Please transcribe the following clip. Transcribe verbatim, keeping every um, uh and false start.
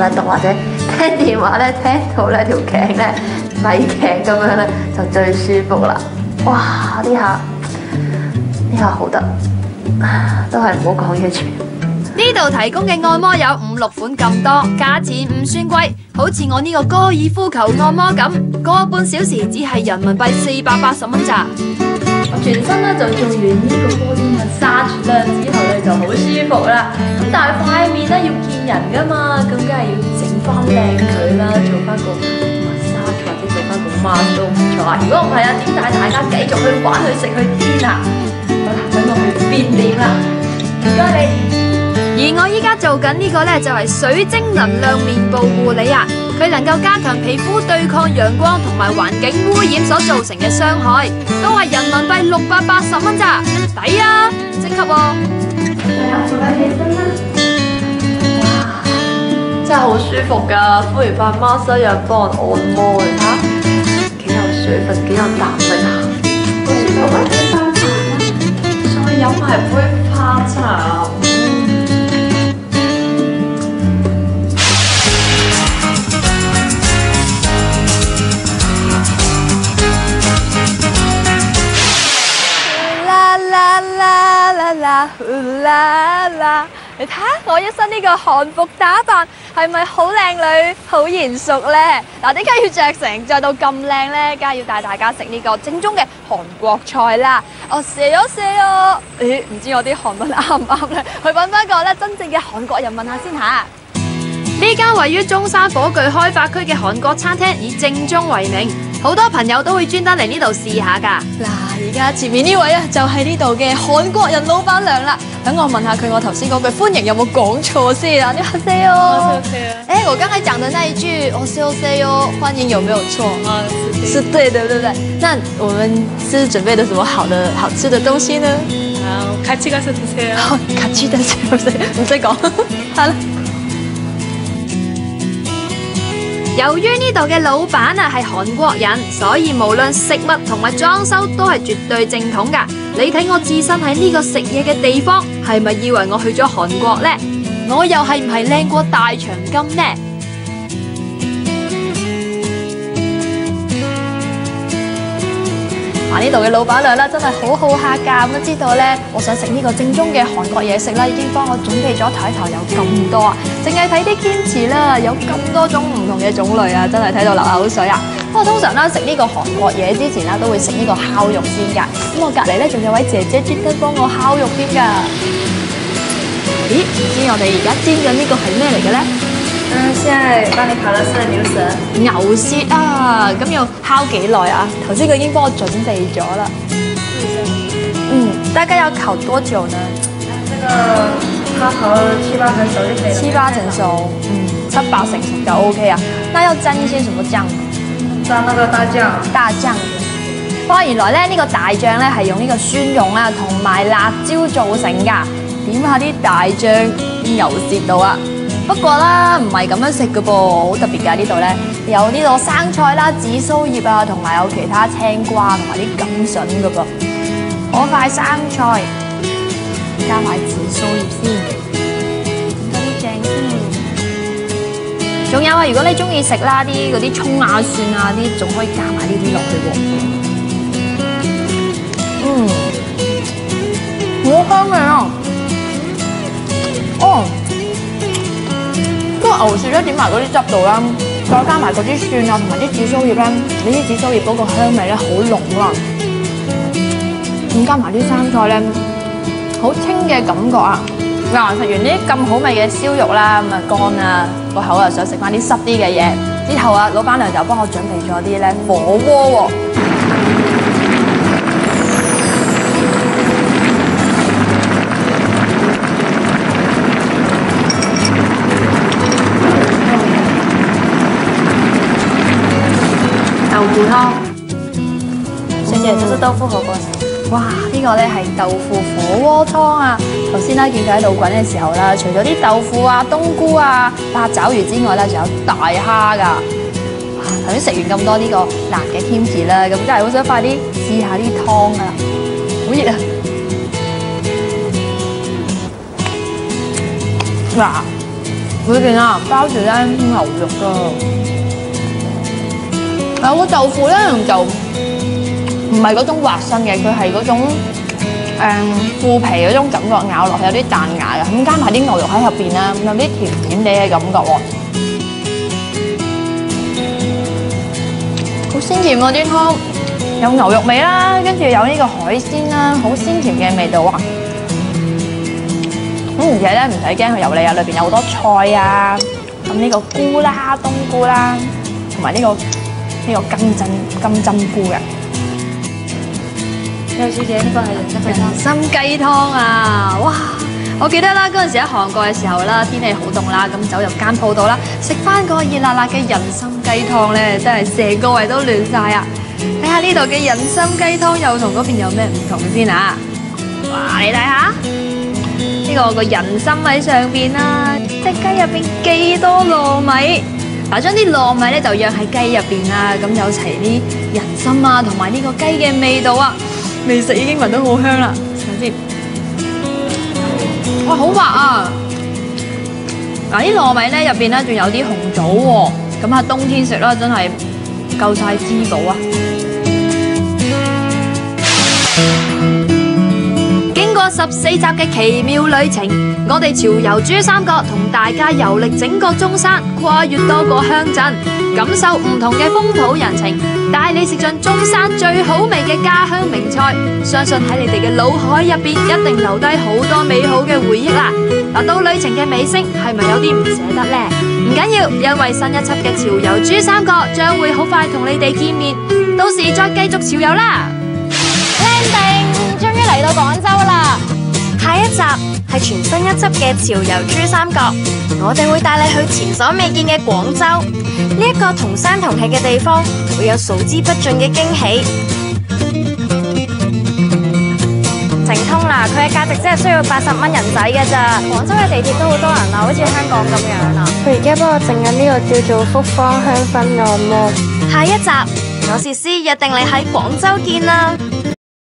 得到，或者聽電話咧聽到咧條頸咧米頸咁樣咧就最舒服啦。哇！呢下呢下好得，都係唔好講嘢住。 呢度提供嘅按摩有五六款咁多，價錢唔算貴，好似我呢個高爾夫球按摩咁，個半小時只係人民幣四百八十蚊咋。 我全身咧就做完呢個 body massage 啦，之後咧就好舒服啦。咁但係塊面咧要見人噶嘛，咁梗係要整翻靚佢啦，做翻個 massage 或者做翻個 mask 都唔錯啊。如果唔係啊，點帶大家繼續去玩去食去癲啊？好啦，等我去變臉啦，唔該你。 而我依家做緊呢個呢，就係水晶能量面部護理啊！佢能夠加強皮膚對抗陽光同埋環境污染所造成嘅傷害，都係人民幣六百八十蚊咋，抵啊！升級喎！ 係啊，做緊起身啦！哇，真係好舒服㗎！敷完塊 mask 有人幫我按摩，你睇下幾有水分，幾有彈力啊！好舒服啊！花茶啦，再飲埋杯花茶。啦啦啦！你睇下我一身呢個韓服打扮，係咪好靚女、好賢淑咧？嗱，點解要着成着到咁靚咧？梗係要帶大家食呢個正宗嘅韓國菜啦！我寫咗寫哦，誒，唔知我啲韓文啱唔啱咧？去揾翻個咧真正嘅韓國人問下先吓。 呢間位於中山火炬開發區嘅韓國餐廳以正宗為名，好多朋友都會專登嚟呢度試下㗎。 嗱，而家前面呢位啊，就係呢度嘅韓國人老闆娘啦。等我問下佢，我頭先嗰句歡迎有冇講錯先啊？你好 say 哦，哎，我剛才講的那一句我 say 哦 say 哦，歡迎有沒有錯？啊，是對的，對不對？那我們是準備的什麼好的好吃的東西呢？ 啊，같이가서드세요。 好，같이 드세요，唔使唔使講，好啦。 由於呢度嘅老闆啊係韓國人，所以無論食物同埋裝修都係絕對正統㗎。你睇我置身喺呢個食嘢嘅地方，係咪以為我去咗韓國呢？我又係唔係靚過大長今呢？ 啊！呢度嘅老闆娘啦，真係好好客㗎，咁都知道咧，我想食呢個正宗嘅韓國嘢食啦，已經幫我準備咗台頭有咁多啊！淨係睇啲 kimchi 啦，有咁多種唔同嘅種類啊，真係睇到流口水啊！不過通常啦，食呢個韓國嘢之前啦，都會食呢個烤肉先㗎。咁我隔離咧仲有位姐姐專登幫我烤肉添㗎。咦？唔知我哋而家煎緊呢個係咩嚟嘅咧？嗯，現在幫你烤的是牛舌。牛舌啊，咁要烤幾耐啊？頭先佢已經幫我準備咗啦。嗯，大概要烤多久呢？這個它烤七八成熟就可以了。七八成熟，嗯，七八成熟就 OK 啊。那要沾一些什麼醬？沾那個大醬。大醬。哇，原來咧呢個大醬咧係用呢個蒜蓉啊同埋辣椒做成㗎。點下啲大醬牛舌度啊！不過啦，唔係咁樣食嘅噃，好特別㗎呢度咧，有呢個生菜啦、紫蘇葉啊，同埋有其他青瓜同埋啲甘筍嘅噃。攞塊生菜，加埋紫蘇葉先，加啲醬先。仲有啊，如果你中意食啦啲嗰啲葱啊、蒜啊啲，仲可以加埋呢啲落去喎。嗯，好香味啊！哦。個牛舌咧點埋嗰啲汁度啦，再加埋嗰啲蒜啊同埋啲紫蘇葉咧，呢啲紫蘇葉嗰個香味咧好濃啊，咁加埋啲生菜咧，好清嘅感覺啊！嗱，食完呢啲咁好味嘅燒肉啦，咁啊乾啊，個口又想食翻啲濕啲嘅嘢，之後啊，老闆娘就幫我準備咗啲咧火鍋喎。豆腐湯，謝謝，這是豆腐火鍋。哇！呢個咧係豆腐火鍋湯啊！頭先咧見佢喺度滾嘅時候啦，除咗啲豆腐啊、冬菇啊、八爪魚之外咧，仲有大蝦㗎。哇！頭先食完咁多呢個辣嘅 kimchi 啦，咁真係好想快啲試下啲湯啊！好熱啊！哇！ 裏邊啊包住咧牛肉噶，有個豆腐咧就唔係嗰種滑身嘅，佢係嗰種誒腐皮嗰種感覺，咬落去有啲彈牙嘅，咁加埋啲牛肉喺入邊啦，有啲甜甜地嘅感覺喎，好鮮甜啊啲湯，有牛肉味啦，跟住有呢個海鮮啦，好鮮甜嘅味道啊！咁而且咧唔使驚佢油膩啊，裏邊有好多菜啊，咁呢個菇啦、冬菇啦，同埋呢個呢個金針金針菇嘅。 邱小姐，呢個係人參雞湯啊！哇！我記得啦，嗰陣時喺韓國嘅時候啦，天氣好凍啦，咁走入間鋪度啦，食翻個熱辣辣嘅人參雞湯咧，真係成個胃都暖晒啊！睇下呢度嘅人參雞湯又同嗰邊有咩唔同先啊！哇！你睇下。呢個個人參喺上邊啦，隻雞入邊幾多糯米？嗱，將啲糯米咧就釀喺雞入邊啦，咁有齊啲人參啊，同埋呢個雞嘅味道啊，未食已經聞到好香啦。試下先，哇，好滑啊！嗱，啲糯米咧入邊咧仲有啲紅棗喎，咁啊冬天食啦，真係夠晒滋補啊！十四集嘅奇妙旅程，我哋潮遊珠三角同大家遊歷整個中山，跨越多個鄉鎮，感受唔同嘅風土人情，帶你食盡中山最好味嘅家鄉名菜。相信喺你哋嘅腦海入邊，一定留低好多美好嘅回憶啦。嗱，到旅程嘅尾聲，係咪有啲唔捨得呢？唔緊要，因為新一輯嘅潮遊珠三角將會好快同你哋見面，到時再繼續潮遊啦。 終於嚟到廣州啦！ 下一集係全新一輯嘅潮遊珠三角，我哋會帶你去前所未見嘅廣州，呢一個同聲同氣嘅地方，會有數之不盡嘅驚喜。直通啦，佢嘅價值只係需要八十蚊人仔嘅咋。廣州嘅地鐵都好多人啊，好似香港咁樣啊。 佢而家幫我整緊呢個叫做複方香薰按摩。 下一集，我是詩，約定你喺廣州見啦。